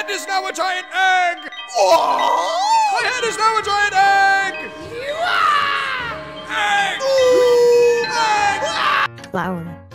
head is now a giant egg! My head is now a giant egg! Egg! Egg! Flower.